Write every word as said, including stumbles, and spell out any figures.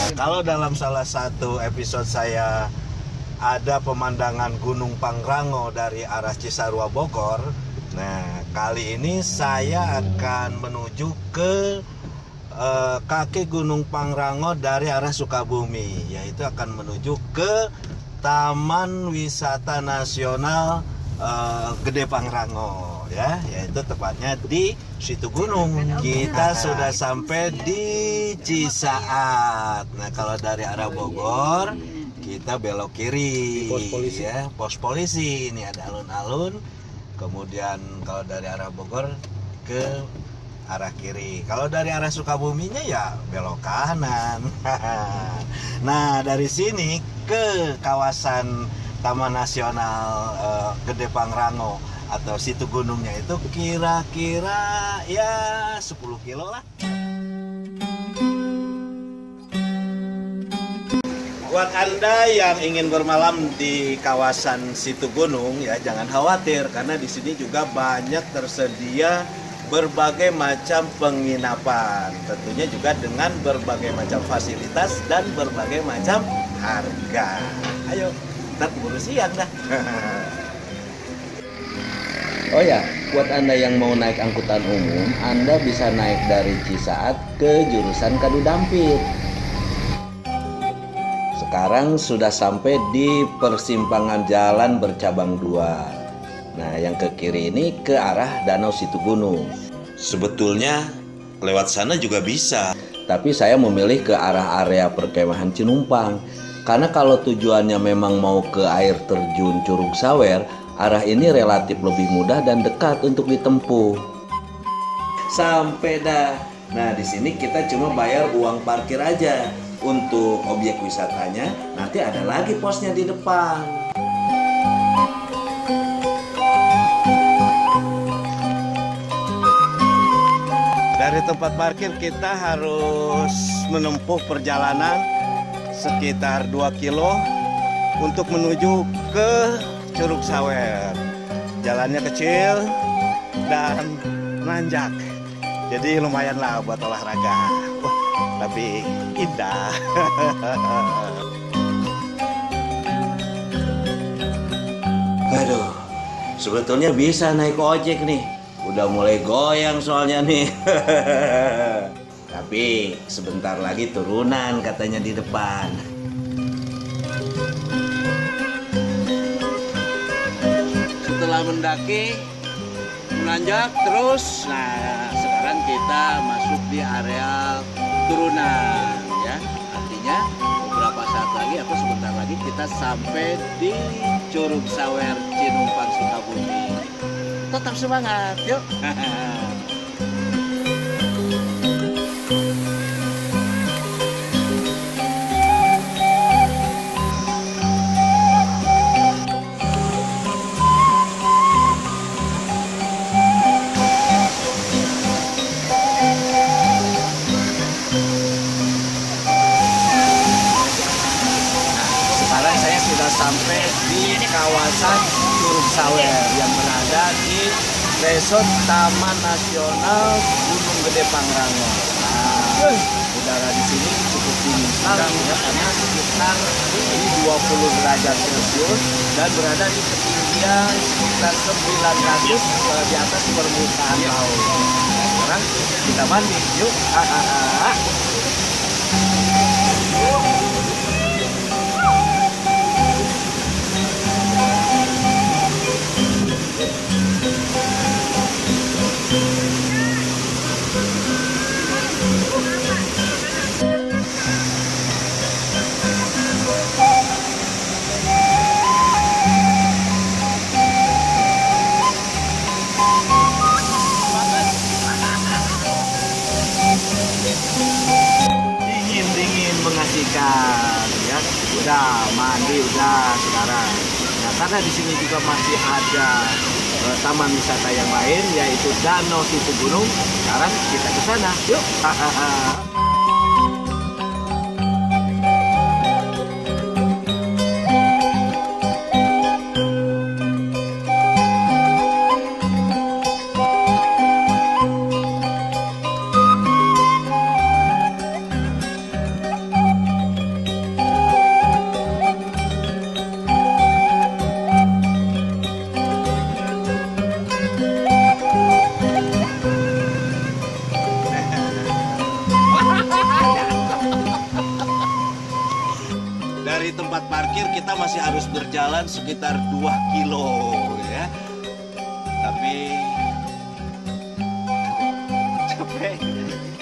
Kalau dalam salah satu episode saya ada pemandangan Gunung Pangrango dari arah Cisarua Bogor. Nah, kali ini saya akan menuju ke uh, kaki Gunung Pangrango dari arah Sukabumi, yaitu akan menuju ke Taman Wisata Nasional uh, Gede Pangrango, ya, yaitu tepatnya di Situ Gunung. Kita sudah sampai di Cisaat. Nah, kalau dari arah Bogor kita belok kiri, pos polisi. Ya, pos polisi. Ini ada alun-alun. Kemudian kalau dari arah Bogor ke arah kiri. Kalau dari arah Sukabuminya ya belok kanan. Nah, dari sini ke kawasan Taman Nasional uh, Gede Pangrango atau Situ Gunungnya itu kira-kira ya sepuluh kilo lah. Buat Anda yang ingin bermalam di kawasan Situ Gunung, ya jangan khawatir karena di sini juga banyak tersedia berbagai macam penginapan. Tentunya juga dengan berbagai macam fasilitas dan berbagai macam harga. Ayo, kita keburu siang dah. Oh ya, buat Anda yang mau naik angkutan umum, Anda bisa naik dari Cisaat ke jurusan Kadu Dampit. Sekarang sudah sampai di persimpangan jalan bercabang dua. Nah, yang ke kiri ini ke arah Danau Situ Gunung. Sebetulnya lewat sana juga bisa, tapi saya memilih ke arah area perkemahan Cinumpang. Karena kalau tujuannya memang mau ke air terjun Curug Sawer, arah ini relatif lebih mudah dan dekat untuk ditempuh. Sampai dah. Nah, di sini kita cuma bayar uang parkir aja. Untuk objek wisatanya nanti ada lagi posnya di depan. Dari tempat parkir kita harus menempuh perjalanan sekitar dua kilo untuk menuju ke Curug Sawer. Jalannya kecil dan nanjak, jadi lumayanlah buat olahraga. Wah, tapi indah. Aduh, sebetulnya bisa naik ojek nih. Udah mulai goyang soalnya nih. Tapi sebentar lagi turunan katanya di depan. Setelah mendaki, menanjak terus. Nah, sekarang kita masuk di area turunan, ya. Artinya beberapa saat lagi atau sebentar lagi kita sampai di Curug Sawer Cinumpang Sukabumi. Tetap semangat, yuk. Sampai di kawasan Curug Sawer yang berada di Resort Taman Nasional Gunung Gede Pangrango. Nah, udara di sini cukup dingin sekali ya, karena sekitar ini dua puluh derajat Celcius dan berada di ketinggian sekitar sembilan ratus di atas permukaan laut. Nah, sekarang kita mandi, yuk. Dingin-dingin mengasihkan ya. Udah mandi udah sekarang. Nah, karena di sini juga masih ada uh, taman wisata yang lain yaitu Danau Situ Gunung. Sekarang kita ke sana. Yuk. tempat parkir kita masih harus berjalan sekitar dua kilo ya. Tapi capek.